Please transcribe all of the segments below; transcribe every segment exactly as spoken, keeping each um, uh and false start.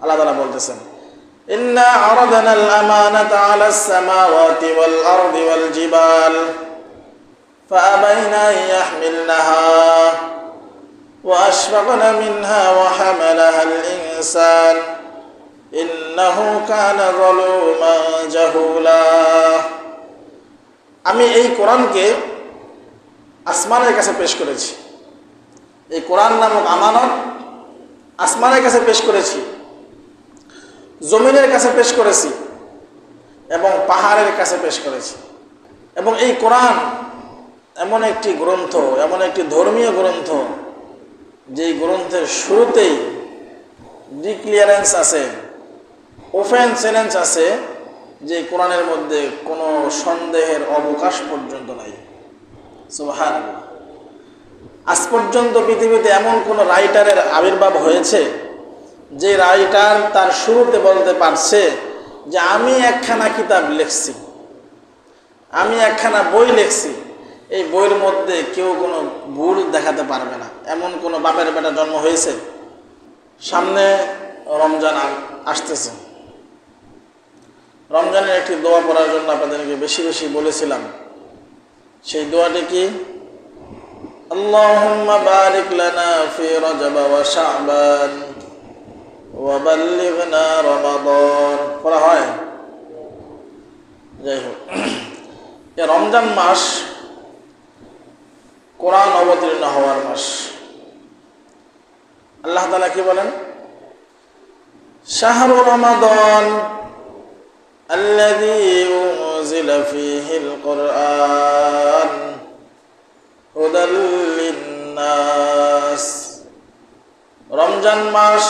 আল্লাহ তাআলা বলতেছেন, ইন্না আরাদনাল আমানাতা আলাস সামাওয়াতি ওয়াল আরদি ওয়াল জিবাল ফাআবাইনা আন ইয়াহমিলনাহা ওয়া আশফাকনা মিনহা ওয়া হামালাহাল ইনসান ইন্নাহু কানা যালুমান জাহুলা। আমি এই কোরআনকে আসমানের কাছে পেশ করেছি। এই কোরআন নামক আমানত আসমানের কাছে পেশ করেছি, জমিনের কাছে পেশ করেছি এবং পাহাড়ের কাছে পেশ করেছি। এবং এই কোরআন এমন একটি গ্রন্থ, এমন একটি ধর্মীয় গ্রন্থ, যেই গ্রন্থের শুরুতেই ডিক্লিয়ারেন্স আছে, ওপেন চ্যালেঞ্জ আছে, যে কোরআনের মধ্যে কোনো সন্দেহের অবকাশ পর্যন্ত নাই। সুবহানাল্লাহ। আজ পর্যন্ত পৃথিবীতে এমন কোন রাইটারের আবির্ভাব হয়েছে যে রাইটার তার শুরুতে বলতে পারছে যে আমি একখানা কিতাব লিখছি, আমি একখানা বই লিখছি, এই বইয়ের মধ্যে কেউ কোনো ভুল দেখাতে পারবে না, এমন কোনো বাপের বেটা জন্ম হয়েছে? সামনে রমজান আসতেছে, রমজানের একটি দোয়া পড়ার জন্য আপনাদেরকে বেশি বেশি বলেছিলাম। সেই দোয়াটি কি? আল্লাহুম্মা বারিক লানা ফি রজব ওয়া শাবান ওয়া বাল্লিগনা রমাদান। পড়া হয়? যাই হোক, এই রমজান মাস কোরআন অবতীর্ণ হওয়ার মাস। আল্লাহ তাআলা কি বলেন? শাহরু রমাদান আল্লাযী উনজিলা ফীহিল কুরআন হুদাল লিন্নাস। রমজান মাস,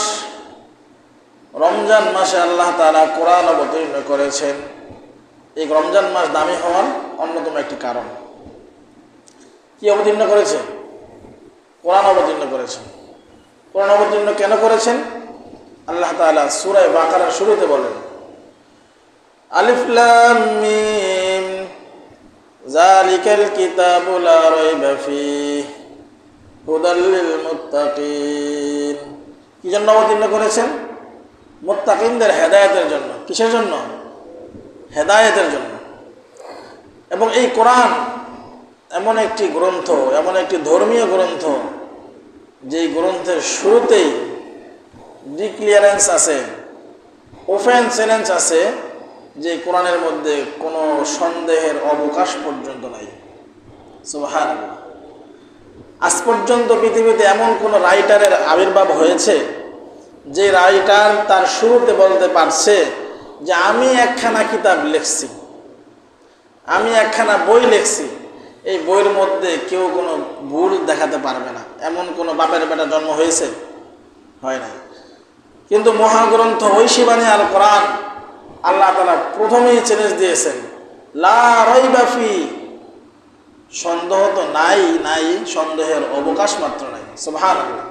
রমজান মাসে আল্লাহ তাআলা কোরআন অবতীর্ণ করেছেন। এই রমজান মাস দামি হওয়ার অন্যতম একটি কারণ। কি অবতীর্ণ করেছে? কোরআন অবতীর্ণ করেছেন। কোরআন অবতীর্ণ কেন করেছেন? আল্লাহ তাআলা সূরা বাকারার শুরুতে বলেন, আলিফ লাম মিম যালিকাল কিতাবু লা রাইবা ফীহি হুদাল লিল মুত্তাকিন। কি জন্য অবতীর্ণ করেছেন? মুত্তাকিনদের হেদায়েতের জন্য। কিসের জন্য? হেদায়েতের জন্য। এবং এই কোরআন এমন একটি গ্রন্থ, এমন একটি ধর্মীয় গ্রন্থ, যেই গ্রন্থের শুরুতেই ডিক্লিয়ারেন্স আছে, ওপেন চ্যালেঞ্জ আছে, যে কোরআনের মধ্যে কোনো সন্দেহের অবকাশ পর্যন্ত নাই। সুবহানাল্লাহ। আজ পর্যন্ত পৃথিবীতে এমন কোন রাইটারের আবির্ভাব হয়েছে যে রাইটার তার শুরুতে বলতে পারছে যে আমি একখানা কিতাব লিখছি, আমি একখানা বই লিখছি, এই বইয়ের মধ্যে কেউ কোনো ভুল দেখাতে পারবে না, এমন কোনো বাপের বেটা জন্ম হয়েছে? হয় নাই। কিন্তু মহাগ্রন্থ ঐশীবাণী আল কোরআন আল্লাহ তাআলা প্রথমেই চ্যালেঞ্জ দিয়েছেন, লা রাইবা ফি, সন্দেহ তো নাই, নাই, সন্দেহের অবকাশ মাত্র নাই। সুবহানাল্লাহ।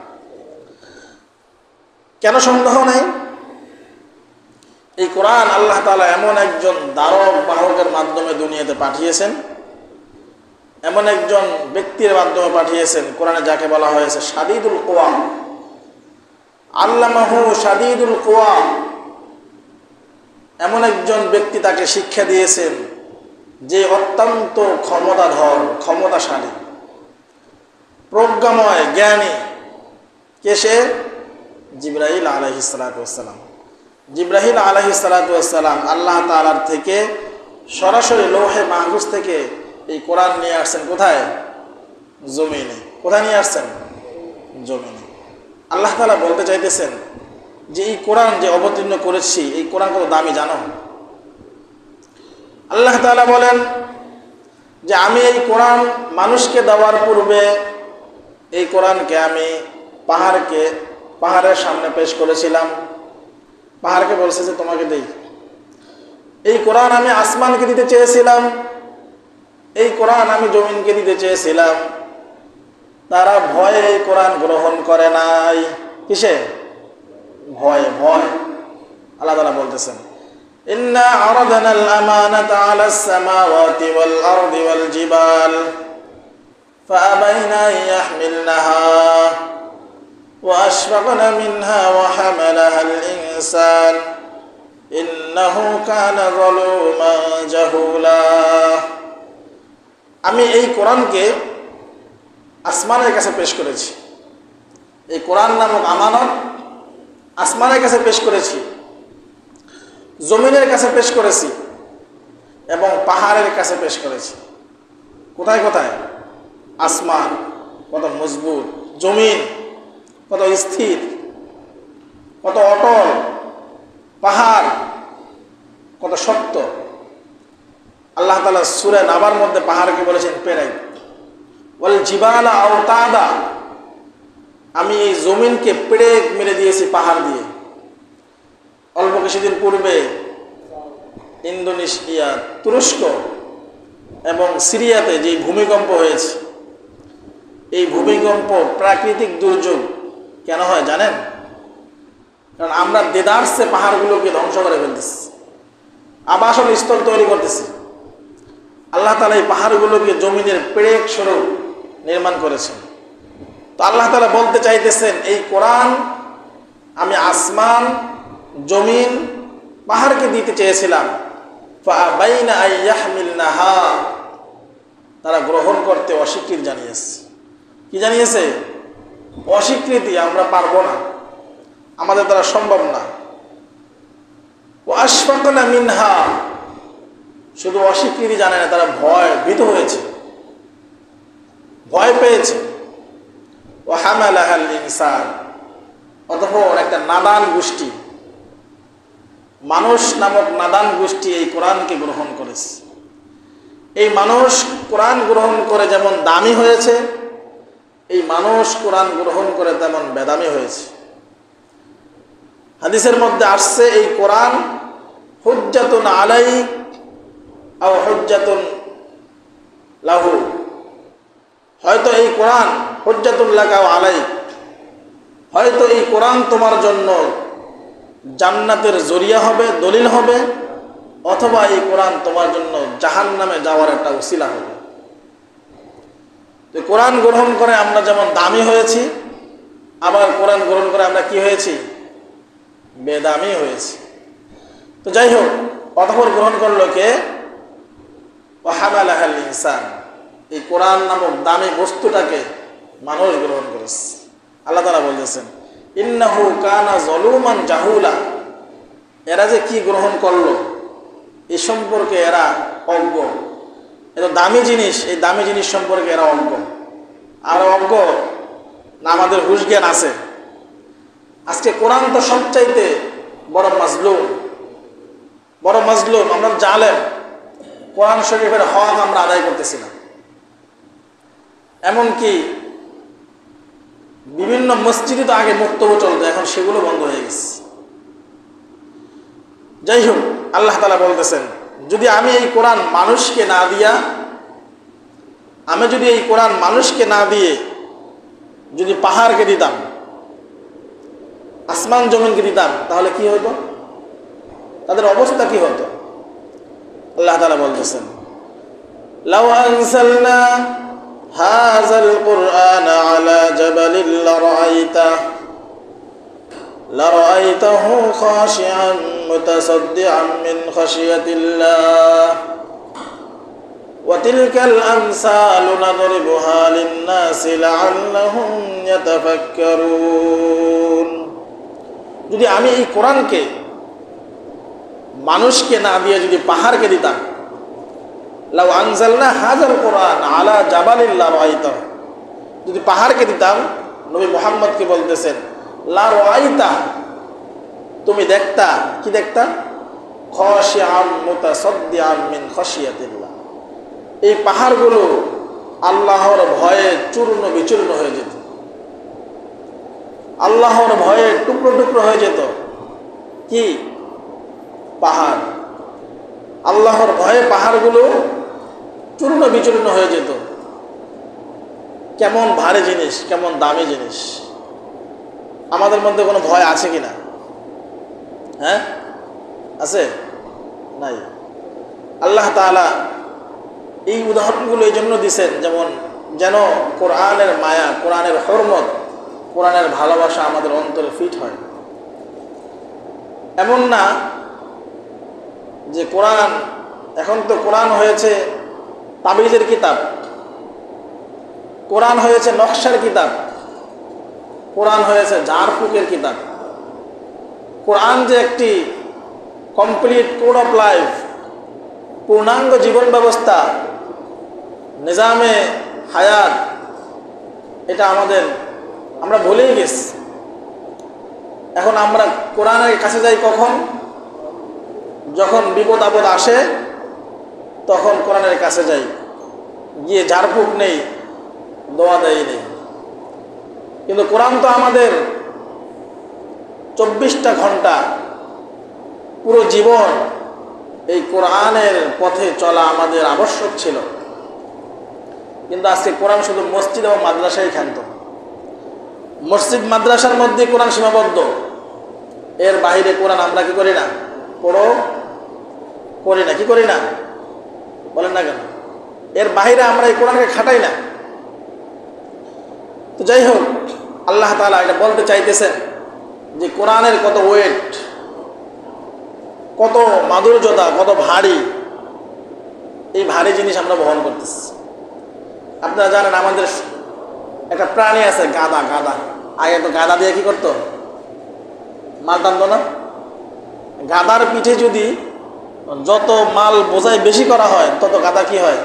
কেন সন্দেহ নাই? এই কোরআন আল্লাহ তাআলা এমন একজন দ্বারক বাহকের মাধ্যমে দুনিয়াতে পাঠিয়েছেন, এমন একজন ব্যক্তির মাধ্যমে পাঠিয়েছেন, কোরআনে যাকে বলা হয়েছে শাদীদুল কুওয়া, আল্লামাহু শাদীদুল কুওয়া। এমন একজন ব্যক্তি তাকে শিক্ষা দিয়েছেন যে অত্যন্ত ক্ষমতাধর, ক্ষমতাশালী, প্রজ্ঞাময়, জ্ঞানী। কে সে? জিবরাইল আলাইহিস সালাতু ওয়াস সালাম। জিবরাইল আলাইহিস সালাতু ওয়াস সালাম আল্লাহ তাআলার থেকে সরাসরি লৌহে মাহফুজ থেকে এই কোরআন নিয়ে আসছেন কোথায়? জমিনে। কোথায় নিয়ে আসছেন? জমিনে। আল্লাহ তাআলা বলতে চাইতেছেন যে এই কোরআন যে অবতীর্ণ করেছি, এই কোরআন কত দামি জানো? আল্লাহ তাআলা বলেন যে আমি এই কোরআন মানুষকে দেওয়ার পূর্বে এই কোরআনকে আমি পাহাড়কে পাহাড়ের সামনে পেশ করেছিলাম। পাহাড়কে বলছে যে তোমাকে দেই। এই কোরআন আমি আসমানকে দিতে চেয়েছিলাম, এই কোরআন আমি জমিনকে দিতে চেয়েছিলাম। তারা ভয়ে এই কোরআন গ্রহণ করে নাই। কিসে? ভয়, ভয়। আল্লাহ তাআলা বলতেছেন, ইন্না আরাদনাল আমানাতা আলাস সামাওয়াতি ওয়াল আরদি ওয়াল জিবাল ফাআবাইনা আন ইয়াহমিলনাহা وأشفقن منها وحملها الإنسان إنه كان ظلوما جهولا। আমি এই কোরআনকে আসমানের কাছে পেশ করেছি, এই কোরআন নামক আমানত আসমানের কাছে পেশ করেছি, জমিনের কাছে পেশ করেছি এবং পাহাড়ের কাছে পেশ করেছি। কোথায় কোথায়? আসমান কত মজবুত, জমিন কত স্থির, কত অটল, পাহাড় কত শক্ত। আল্লাহ তাআলা সূরা নাবার মধ্যে পাহাড়কে বলেছেন পেরাই, ওয়াল জিবালা আওতাদা, আমি এই জমিনকে পেরেক মেরে দিয়েছি পাহাড় দিয়ে। অল্প কিছুদিন পূর্বে ইন্দোনেশিয়া, তুরস্ক এবং সিরিয়াতে যে ভূমিকম্প হয়েছে, এই ভূমিকম্প প্রাকৃতিক দুর্যোগ কেন হয় জানেন? কারণ আমরা দেদারসে পাহাড়গুলোকে ধ্বংস করে ফেলতেছি, আবাসন স্থল তৈরি করতেছি। আল্লাহ তাআলা এই পাহাড়গুলোকে জমিনের পেরেক স্বরূপ নির্মাণ করেছেন। তো আল্লাহ তাআলা বলতে চাইতেছেন, এই কোরআন আমি আসমান, জমিন, পাহাড়কে দিতে চেয়েছিলাম, ফাআবাইনা আন ইয়াহমিলনাহা, তারা গ্রহণ করতে অস্বীকৃতি জানিয়েছে। কি জানিয়েছে? অস্বীকৃতি, আমরা পারবো না, আমাদের দ্বারা সম্ভব না। ওয়াশফাকনা মিনহা, শুধু অস্বীকৃতি জানে না, তারা ভয় ভীত হয়েছে, ভয় পেয়েছে। ওয়া হামালাহাল ইনসান, অতঃপর একটা নাদান গোষ্ঠী, মানুষ নামক নাদান গোষ্ঠী এই কোরআনকে গ্রহণ করেছে। এই মানুষ কোরআন গ্রহণ করে যেমন দামি হয়েছে, এই মানুষ কোরআন গ্রহণ করে তেমন বেদামি হয়েছে। হাদিসের মধ্যে আসছে, এই কোরআন হুজ্জাতুন আলাইক আও হুজ্জাতুন লাহু, হয়তো এই কোরআন হুজ্জাতুন লাকা আও আলাইক, হয়তো এই কোরআন তোমার জন্য জান্নাতের জরিয়া হবে, দলিল হবে, অথবা এই কোরআন তোমার জন্য জাহান্নামে যাওয়ার একটা উসিলা হবে। তো কোরআন গ্রহণ করে আমরা যেমন দামি হয়েছি, আবার কোরআন গ্রহণ করে আমরা কি হয়েছি? বেদামি হয়েছি। তো যাই হোক, অতঃপর গ্রহণ করলো কে? ওয়া হামালাহাল ইনসান, এই কোরআন নামক দামি বস্তুটাকে মানুষ গ্রহণ করেছে। আল্লাহ তাআলা বলতেছেন, ইন্নাহু কানা যালুমান জাহুলা, এরা যে কি গ্রহণ করলো এই সম্পর্কে এরা অজ্ঞ। এত দামি জিনিস, এই দামি জিনিস সম্পর্কে এরা অজ্ঞ। আর অজ্ঞ না আমাদের হুঁশ জ্ঞান আছে? আজকে কোরআন তো সবচাইতে বড় মাজলুম, বড় মাজলুম, আমরা জালেম। কোরআন শরীফের হক আমরা আদায় করতেছি না। এমনকি বিভিন্ন মসজিদে তো আগে বক্তব্য চলতো, এখন সেগুলো বন্ধ হয়ে গেছে। যাই হোক, আল্লাহ তাআলা বলতেছেন, যদি আমি এই কোরআন মানুষকে না দিয়া, আমি যদি এই কোরআন মানুষকে না দিয়ে যদি পাহাড়কে দিতাম, আসমান জমিনকে দিতাম, তাহলে কি হতো? তাদের অবস্থা কি হতো? আল্লাহ তাআলা বলতেছেন, লাউ আনসালনা হাযাল কুরআন আলা জাবালিন লারাআইতাহু লারাআইতাহু খাশিআন মুতাসাদ্দিআন মিন খাশিয়াতিল্লাহ ওয়া তিলকাল আমসালু নাদরিবুহা লিন-নাসি লাআল্লাহুম ইয়াতাফাক্কারুন। যদি আমি এই কোরআনকে মানুষকে না দিয়ে যদি পাহাড়কে দিতাম, লাউ আনজালনা হাযাল কুরআন আলা জাবালিন লারাআইতাহু, যদি পাহাড়কে দিতাম, নবী মুহাম্মদকে বলতেছেন, লারাআইতা, তুমি দেখতা, কি দেখতা? খাশিআন মুতাসাদ্দিআন মিন খাশিয়াতিল্লাহ, এই পাহাড়গুলো আল্লাহর ভয়ে চূর্ণ বিচূর্ণ হয়ে যেত, আল্লাহর ভয়ে টুকরো টুকরো হয়ে যেত। কি পাহাড়? আল্লাহর ভয়ে পাহাড়গুলো চূর্ণ বিচূর্ণ হয়ে যেত। কেমন ভারী জিনিস, কেমন দামি জিনিস। আমাদের মধ্যে কোনো ভয় আছে কিনা? হ্যাঁ, আছে? নাই। আল্লাহ তাআলা এই উদাহরণগুলো এই জন্য দিছেন, যেমন যেন কোরআনের মায়া, কোরআনের হরমত কোরআনের ভালোবাসা আমাদের অন্তরে ফিট হয়। এমন না যে কোরআন, এখন তো কোরআন হয়েছে তাবিজের কিতাব, কোরআন হয়েছে নকশার কিতাব, কোরআন হয়েছে ঝাড়ফুঁকের কিতাব। কোরআন যে একটি কমপ্লিট কোড অফ লাইফ, পূর্ণাঙ্গ জীবন ব্যবস্থা, নিজামে হায়াত, এটা আমাদের আমরা ভুলেই গেছি। এখন আমরা কোরআনের কাছে যাই কখন? যখন বিপদ আপদ আসে তখন কোরআনের কাছে যাই, গিয়ে ঝাড়ফুঁক নেই, দোয়া দেয় নেই। কিন্তু কোরআন তো আমাদের চব্বিশটা ঘন্টা, পুরো জীবন এই কোরআনের পথে চলা আমাদের আবশ্যক ছিল। কিন্তু আজকে কোরআন শুধু মসজিদ এবং মাদ্রাসায় ক্ষান্ত। মসজিদ মাদ্রাসার মধ্যে কোরআন সীমাবদ্ধ, এর বাইরে কোরআন আমরা কি করি না? পড়ো করি না, কি করি না বলেন না কেন? এর বাইরে আমরা এই কোরআনকে খাটাই না। তো যাই হোক, আল্লাহ তাআলা এটা বলতে চাইতেছেন যে কোরআনের কত ওয়েট, কত মাধুর্যতা, কত ভারী। এই ভারী জিনিস আমরা বহন করতেছি। আপনারা জানেন আমাদের একটা প্রাণী আছে গাধা। গাধা আগে তো গাধা দিয়ে কি করতো? মাল টানতো না? গাধার পিঠে যদি যত মাল বোঝাই বেশি করা হয় তত গাধা কি হয়?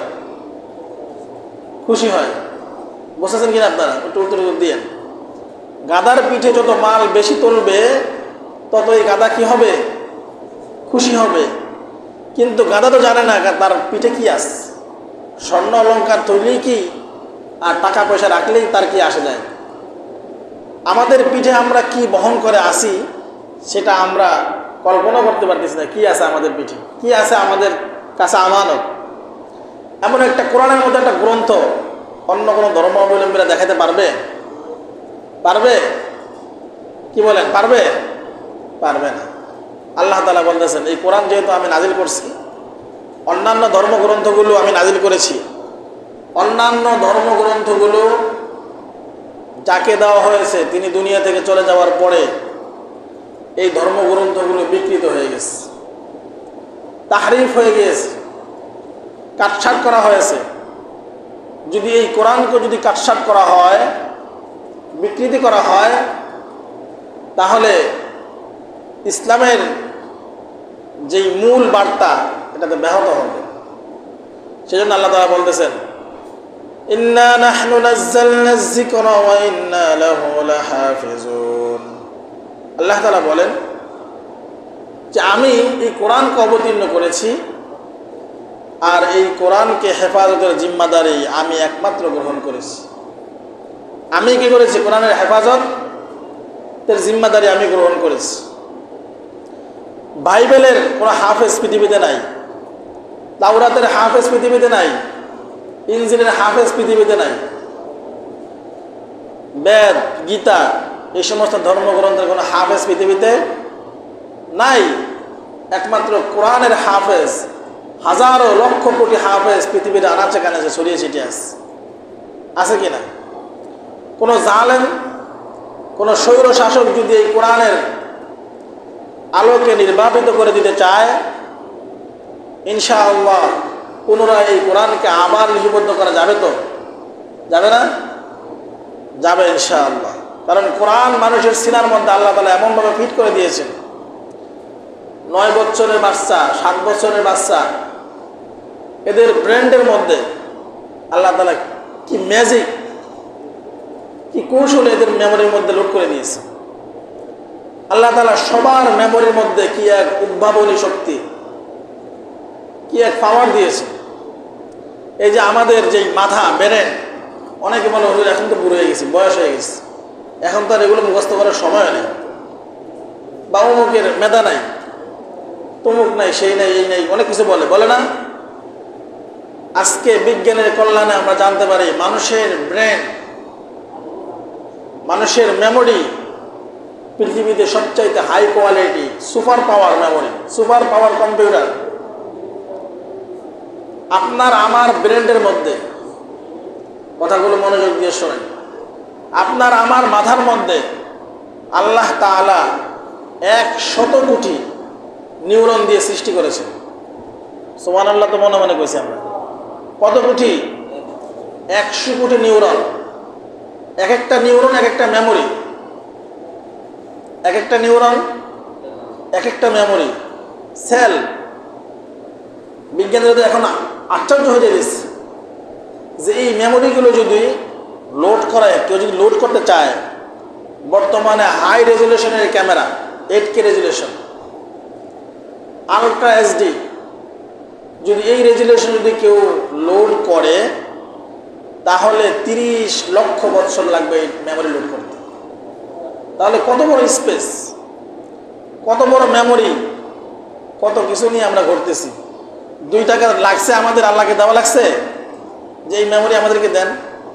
খুশি হয়। বুঝতেছেন কিনা আপনারা? একটু উত্তর দিয়ে। গাধার পিঠে যত মাল বেশি তুলবে তত এই গাধা কি হবে? খুশি হবে। কিন্তু গাধা তো জানে না তার পিঠে কি আছে। স্বর্ণ অলঙ্কার তৈলেই কি আর টাকা পয়সা রাখলেই তার কি আসে যায়। আমাদের পিঠে আমরা কি বহন করে আসি সেটা আমরা কল্পনা করতে পারতেছি না। কি আছে আমাদের পিঠে, কি আছে আমাদের কাছে আমানত। এমন একটা কোরআনের মধ্যে একটা গ্রন্থ অন্য কোনো ধর্মাবলম্বীরা দেখাতে পারবে? পারবে? কি বলেন, পারবে? পারবে না। আল্লাহ তাআলা বলতেছেন এই কোরআন যেহেতু আমি নাজিল করছি, অন্যান্য ধর্মগ্রন্থগুলো আমি নাজিল করেছি, অন্যান্য ধর্মগ্রন্থগুলো যাকে দেওয়া হয়েছে তিনি দুনিয়া থেকে চলে যাওয়ার পরে এই ধর্মগ্রন্থগুলো বিকৃত হয়ে গেছে, তাহরিফ হয়ে গিয়েছে, কাটছাঁট করা হয়েছে। যদি এই কোরআনকে যদি কাটছাঁট করা হয়, বিকৃতি করা হয়, তাহলে ইসলামের যেই মূল বার্তা এটাতে ব্যাহত হবে। সেজন্য আল্লাহ তাআলা বলতেছেন ইন্না নাহনু নাযালনা যিকরা ওয়া ইন্না লাহু লাহাফিজুন। আল্লাহ তাআলা বলেন যে আমি এই কোরআনকে অবতীর্ণ করেছি আর এই কোরআনকে হেফাজতের জিম্মাদারি আমি একমাত্র গ্রহণ করেছি। আমি কি করেছি? কোরআনের হেফাজতের জিম্মাদারি আমি গ্রহণ করেছি। বাইবেলের কোনো হাফেজ পৃথিবীতে নাই, তাওরাতের হাফেজ পৃথিবীতে নাই, ইনজিলের হাফেজ পৃথিবীতে নাই, বেদ, গীতা এই সমস্ত ধর্মগ্রন্থের কোনো হাফেজ পৃথিবীতে নাই। একমাত্র কোরআনের হাফেজ, হাজারো লক্ষ কোটি হাফেজ পৃথিবীর আনাচে কানাচে ছড়িয়ে ছিটিয়ে আছে। আছে কিনা? কোনো জালেম, কোনো স্বৈর শাসক যদি এই কোরআনের আলোকে নির্বাপিত করে দিতে চায়, ইনশাআল্লাহ পুনরায় এই কোরআনকে আবার লিপিবদ্ধ করা যাবে তো? যাবে না? যাবে ইনশাআল্লাহ। কারণ কোরআন মানুষের সিনার মধ্যে আল্লাহ তাআলা এমনভাবে ফিট করে দিয়েছেন, নয় বছরের বাচ্চা, সাত বছরের বাচ্চা, এদের ব্রেন্ডের মধ্যে আল্লাহ তাআলা কি ম্যাজিক, কি কৌশল এদের মেমোরির মধ্যে লোড করে দিয়েছে। আল্লাহ তাআলা সবার মেমোরির মধ্যে কি এক উদ্ভাবনী শক্তি, কি এক পাওয়ার দিয়েছে। এই যে আমাদের যেই মাথা, ব্রেন, অনেকে বলে হুজুর এখন তো বুড়ো হয়ে গেছে, বয়স হয়ে গেছে, এখন তো আর এগুলো মুখস্থ করার সময় নেই, বা অমুকের মেধা নাই, তমুক নাই, সেই নাই, এই নাই, অনেক কিছু বলে বলে না। আজকে বিজ্ঞানের কল্যাণে আমরা জানতে পারি মানুষের ব্রেন, মানুষের মেমোরি পৃথিবীতে সবচাইতে high quality, super power memory, super power computer আপনার আমার ব্রেনের মধ্যে। কথাগুলো মনোযোগ দিয়ে শোনেন। আপনার আমার মাথার মধ্যে আল্লাহ তাআলা এক শত কোটি নিউরন দিয়ে সৃষ্টি করেছেন। সুবহানাল্লাহ তো মনে মনে কইছি আমরা। কত কোটি? একশো কোটি নিউরন। এক একটা নিউরন এক একটা মেমোরি, এক একটা নিউরন এক একটা মেমোরি সেল। বিজ্ঞানীরা এখন আশ্চর্য হয়ে যাচ্ছে যে এই মেমোরিগুলো যদি লোড করে, কেউ যদি লোড করতে চায়, বর্তমানে হাই রেজুলেশনের camera, eight K resolution, ultra HD, যদি এই রেজুলেশন যদি কেউ লোড করে তাহলে তিরিশ লক্ষ বছর লাগবে এই মেমোরি লোড করতে। তাহলে কত বড় স্পেস, কত বড় মেমোরি, কত কিছু নিয়ে আমরা ঘুরতেছি। দুই টাকা লাগছে আমাদের, আল্লাহকে দেওয়া লাগছে যে এই মেমোরি আমাদেরকে দেন।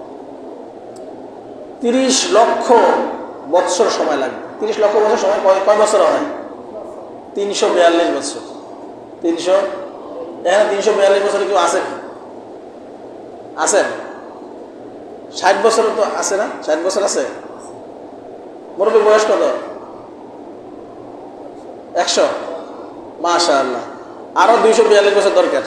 তিরিশ লক্ষ বৎসর সময় লাগবে। তিরিশ লক্ষ বছর সময় কয় বছর হয়? তিনশো বিয়াল্লিশ বছর। তিনশো এখানে তিনশো বিয়াল্লিশ বছরে কেউ আছেন? আছেন? ষাট বছর তো আছে না? ষাট বছর আছে? মুরব্বীর বয়স কত? একশো। মাশাআল্লাহ, আরো দুইশো বিয়াল্লিশ বছর দরকার।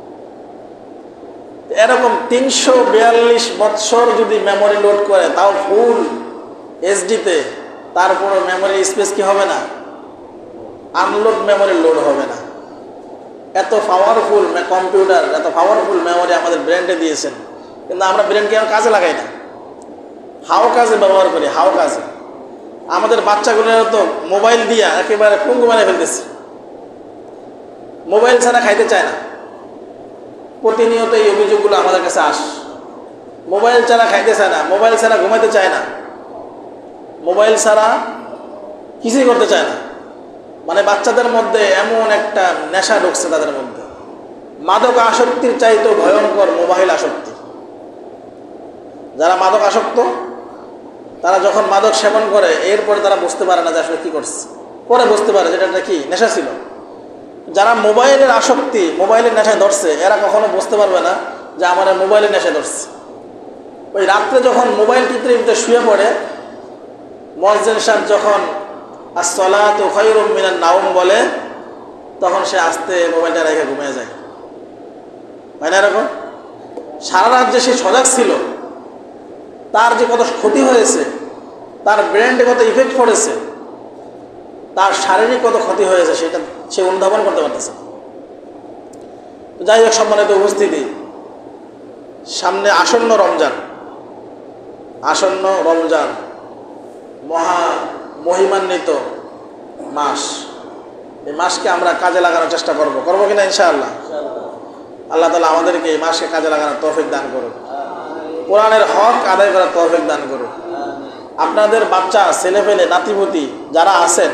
এরকম তিনশো বিয়াল্লিশ বছর যদি মেমোরি লোড করে, তাও ফুল এইচডিতে, তারপর মেমোরি স্পেস কি হবে না? আনলোড মেমোরি লোড হবে না। এত পাওয়ারফুল কম্পিউটার, এত পাওয়ারফুল মেমোরি আমাদের ব্রেনকে দিয়েছেন, কিন্তু আমরা ব্রেনকে আর কাজে লাগাই না, হাও কাজে ব্যবহার করি, হাও কাজে। আমাদের বাচ্চাগুলো তো মোবাইল দিয়া একেবারে পুঙ্গু মেরে ফেলতেছে। মোবাইল ছাড়া খাইতে চায় না। প্রতিনিয়ত এই অভিযোগগুলো আমাদের কাছে আস। মোবাইল ছাড়া খাইতে চায় না, মোবাইল ছাড়া ঘুমাইতে চায় না, মোবাইল ছাড়া কিছুই করতে চায় না। মানে বাচ্চাদের মধ্যে এমন একটা নেশা ঢুকছে তাদের মধ্যে, মাদক আসক্তির চাইতেও ভয়ঙ্কর মোবাইল আসক্তি। যারা মাদক আসক্ত তারা যখন মাদক সেবন করে এরপরে তারা বুঝতে পারে না যে আসলে কি করছে, পরে বুঝতে পারে যেটা কি নেশা ছিল। যারা মোবাইলের আসক্তি, মোবাইলের নেশায় ধরছে, এরা কখনো বুঝতে পারবে না যে আমার মোবাইলের নেশায় ধরছে। ওই রাত্রে যখন মোবাইল টিপতে টিপতে শুয়ে পড়ে, মুয়াজ্জিন সাহেব যখন আসসালাতু খায়রুম মিনান নাওম বলে, তখন সে আস্তে মোবাইলটা রেখে ঘুমিয়ে যায়। হয় না এরকম? সারা রাত যে সে সজাগ ছিল, তার যে কত ক্ষতি হয়েছে, তার ব্রেনে কত ইফেক্ট পড়েছে, তার শারীরিক কত ক্ষতি হয়েছে, সেটা সে অনুধাবন করতে পারতেছে। যাই হোক, সম্মানিত উপস্থিতি, সামনে আসন্ন রমজান, আসন্ন রমজান মহা মহিমান্বিত মাস। এই মাসকে আমরা কাজে লাগানোর চেষ্টা করব, করবো কিনা ইনশাআল্লাহ? আল্লাহ তাআলা আমাদেরকে এই মাসকে কাজে লাগানোর তৌফিক দান করুন, কোরআনের হক আদায় করার তৌফিক দান করুন। আপনাদের বাচ্চা, ছেলেপেলে, নাতিপুতি যারা আছেন,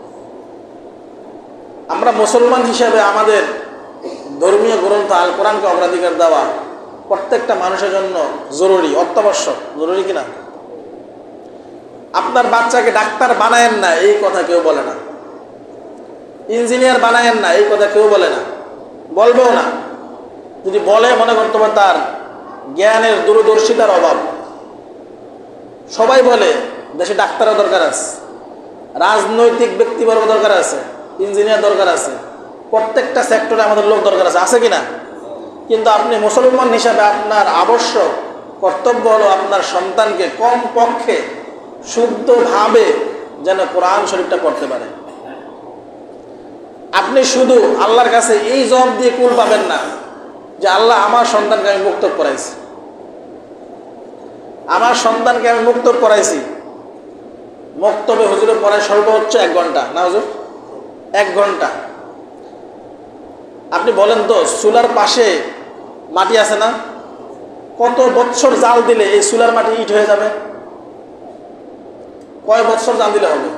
আমরা মুসলমান হিসেবে আমাদের ধর্মীয় গ্রন্থ আল কোরআনকে অগ্রাধিকার দেওয়া প্রত্যেকটা মানুষের জন্য জরুরি, অত্যাবশ্যক। জরুরি কিনা? আপনার বাচ্চাকে ডাক্তার বানায়েন না এই কথা কেউ বলে না, ইঞ্জিনিয়ার বানায়েন না এই কথা কেউ বলে না, বলবেও না। যদি বলে, মনে করতে হবে তার জ্ঞানের দূরদর্শিতার অভাব। সবাই বলে দেশে ডাক্তারের দরকার আছে, রাজনৈতিক ব্যক্তিবর্গ দরকার আছে, ইঞ্জিনিয়ার দরকার আছে, প্রত্যেকটা সেক্টরে আমাদের লোক দরকার আছে, আছে কিনা? কিন্তু আপনি মুসলমান হিসাবে আপনার আবশ্যক কর্তব্য হলো আপনার সন্তানকে কম পক্ষে শুদ্ধভাবে যেন কোরআন শরীফটা পড়তে পারে। আপনি শুধু আল্লাহর কাছে এই জবাব দিয়ে কুল পাবেন না যে আল্লাহ আমার সন্তানকে আমি মুক্তব পড়াইছি, আমার সন্তানকে আমি মুক্তব পড়াইছি। মুক্তবে হুজুরে পড়ায় সর্বোচ্চ এক ঘন্টা, না হুজুর? এক ঘন্টা। আপনি বলেন তো, চুলার পাশে মাটি আছে না, কত বছর জাল দিলে এই চুলার মাটি ইট হয়ে যাবে? কয় বছর জাল দিলে হবে?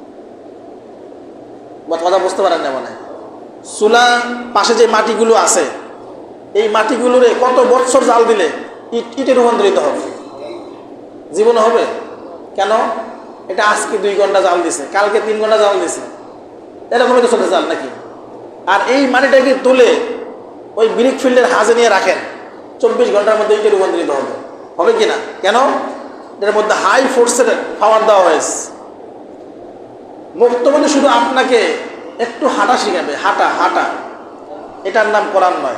কথা বুঝতে পারেন না মানে? চুলা পাশে যে মাটিগুলো আছে, এই মাটিগুলোরে কত বছর জাল দিলে ইট ইটে রূপান্তরিত হবে? জীবনে হবে? কেন? এটা আজকে দুই ঘন্টা জাল দিছে, কালকে তিন ঘন্টা জাল দিছে, এরকমই তো চলে জাল নাকি? আর এই মাটিটাকে তুলে ওই ব্রিক ফিল্ডের হাজে নিয়ে রাখেন, চব্বিশ ঘন্টার মধ্যে ইটে রূপান্তরিত হবে, হবে কিনা? কেন? এর মধ্যে হাই ফোর্সের পাওয়ার দেওয়া হয়েছে। মুক্তবাদী শুধু আপনাকে একটু হাঁটা শিখাবে, হাঁটা হাঁটা, এটার নাম কোরআন নয়।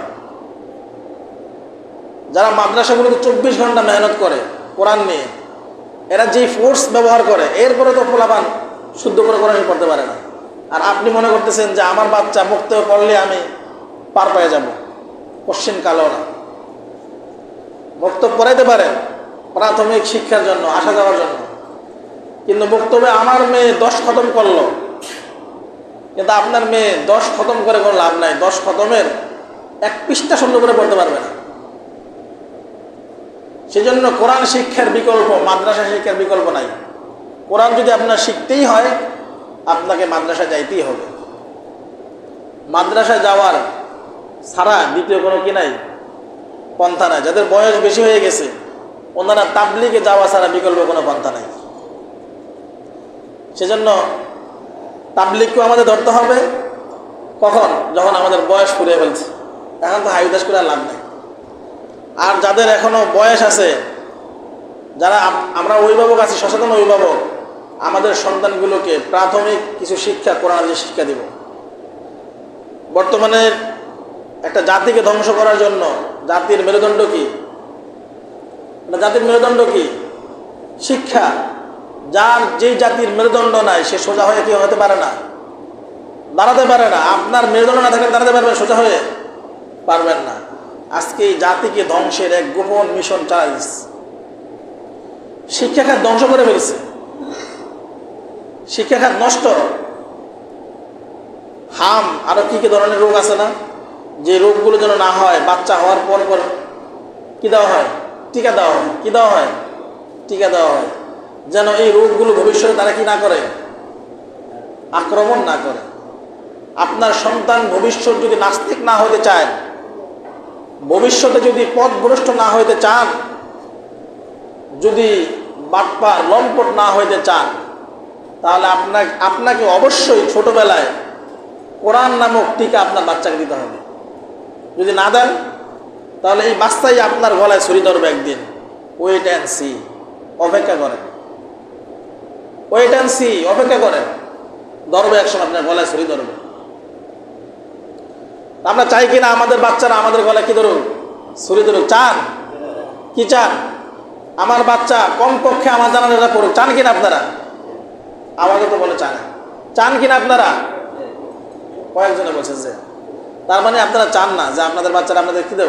যারা মাদ্রাসাগুলোতে চব্বিশ ঘন্টা মেহনত করে কোরআন নিয়ে, এরা যেই ফোর্স ব্যবহার করে, এরপরে তো পোলাপান শুদ্ধ করে কোরআন পড়তে পারে না। আর আপনি মনে করতেছেন যে আমার বাচ্চা মুক্ত পড়লে আমি পার পেয়ে যাব, কোশ্চেন কালো না। মুক্ত পড়াইতে পারেন প্রাথমিক শিক্ষার জন্য, আসা যাওয়ার জন্য, কিন্তু মুক্তবে আমার মেয়ে দশ খতম করলো, কিন্তু আপনার মেয়ে দশ খতম করে কোনো লাভ নাই। দশ খতমের এক পৃষ্ঠা সুন্দর করে পড়তে পারবে না। সেজন্য কোরআন শিক্ষার বিকল্প, মাদ্রাসা শিক্ষার বিকল্প নাই। কোরআন যদি আপনার শিখতেই হয়, আপনাকে মাদ্রাসা যাইতেই হবে। মাদ্রাসা যাওয়ার ছাড়া দ্বিতীয় কোনো কি নাই, পন্থা নাই। যাদের বয়স বেশি হয়ে গেছে ওনারা তাবলিগে যাওয়া ছাড়া বিকল্প কোনো পন্থা নাই। সেজন্য তাবলিগকেও আমাদের ধরতে হবে। কখন? যখন আমাদের বয়স ফুরিয়ে ফেলছে। এখন তো হাইদাস করে লাভ নেই। আর যাদের এখনো বয়স আছে, যারা আমরা অভিভাবক আছি, সচেতন অভিভাবক, আমাদের সন্তানগুলোকে প্রাথমিক কিছু শিক্ষা, কোরআনের শিক্ষা দিব। বর্তমানে একটা জাতিকে ধ্বংস করার জন্য জাতির মেরুদণ্ড কি? জাতির মেরুদণ্ড কি? শিক্ষা। যার যেই জাতির মেরুদণ্ড নাই সে সোজা হয়ে কি হতে পারে না, দাঁড়াতে পারে না। আপনার মেরুদণ্ড না থাকলে দাঁড়াতে পারবেন, সোজা হয়ে পারবেন না। আজকে এই জাতিকে ধ্বংসের এক গোপন মিশন চালাইছে। শিক্ষাখাত ধ্বংস করে ফেলছে, শিক্ষাখাত নষ্ট। হাম আরো কি কি ধরনের রোগ আছে না, যে রোগগুলো যেন না হয়। বাচ্চা হওয়ার পর পর কি দেওয়া হয়? টিকা দেওয়া হয়। কি দেওয়া হয়? টিকা দেওয়া হয়, যেন এই রোগগুলো ভবিষ্যতে তারা কি না করে, আক্রমণ না করে। আপনার সন্তান ভবিষ্যৎ যদি নাস্তিক না হতে চায়, ভবিষ্যতে যদি পথভ্রষ্ট না হইতে চান, যদি বাটপার লম্পট না হইতে চান, তাহলে আপনাকে আপনাকে অবশ্যই ছোটবেলায় কোরআন নামক টিকা আপনার বাচ্চাকে দিতে হবে। যদি না দেন তাহলে এই বাচ্চাই আপনার গলায় ছুরি ধরবে একদিন। ওয়েট অ্যান্ড সি, অপেক্ষা করেন। ওয়েট অ্যান্ড সি, অপেক্ষা করেন, ধরবে একসময় আপনার গলায় ছুরি ধরবে। আমরা চাই কিনা আমাদের বাচ্চারা আমাদের গলায় কি ধরুক, ছুরি ধরুক? চান কি? চান আমার বাচ্চা কমপক্ষে আমার জানাজাটা পড়ুক? চান কিনা আপনারা? আমাকে তো বলে চান। চান কিনা আপনারা? কয়েকজনে বলছে যে, তার মানে আপনারা চান না যে আপনাদের বাচ্চারা আপনাদের কি দেব,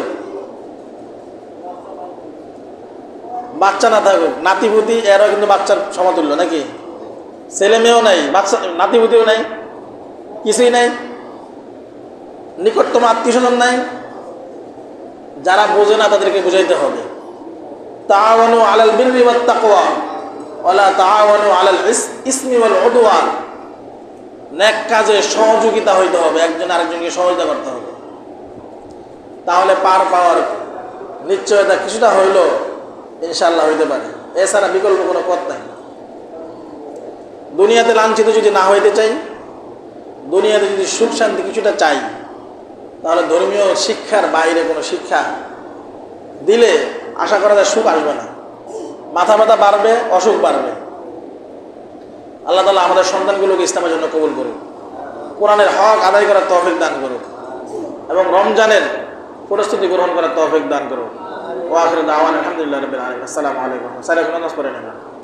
বাচ্চা না থাকুক, নাতিপুতি। এরাও কিন্তু বাচ্চার সমতুল্য নাকি? ছেলে মেয়েও নাই, বাচ্চা নাতিপুতিও নাই, কিছুই নাই, নিকটতম আত্মীয় স্বজন নাই। যারা বোঝে না তাদেরকে বুঝাইতে হবে। তাআওয়ানু আলাল বিররি ওয়াত তাকওয়া ওয়ালা তাআওয়ানু আলাল ইসমি ওয়াল উদওয়ান। নেক কাজে সহযোগিতা হইতে হবে, একজন আরেকজনকে সহযোগিতা করতে হবে। তাহলে পার পাওয়ার নিশ্চয়তা কিছুটা হইলেও ইনশাআল্লাহ হইতে পারে। এছাড়া বিকল্প কোনো পথ নাই। দুনিয়াতে লাঞ্ছিত যদি না হইতে চাই, দুনিয়াতে যদি সুখ শান্তি কিছুটা চাই, তাহলে ধর্মীয় শিক্ষার বাইরে কোনো শিক্ষা দিলে আশা করা যায় সুখ আসবে না। মাথা ব্যথা বাড়বে, অসুখ বাড়বে। আল্লাহ তাআলা আমাদের সন্তানগুলোকে ইসলামের জন্য কবুল করুক, কোরআনের হক আদায় করার তৌফিক দান করুক, এবং রমজানের প্রস্তুতি গ্রহণ করার তৌফিক দান করুক। ওয়া আখিরু দাওয়ানা আলহামদুলিল্লাহি রাব্বিল আলামিন। আসসালামু আলাইকুম। সালাম নামাজ পড়ে নেন।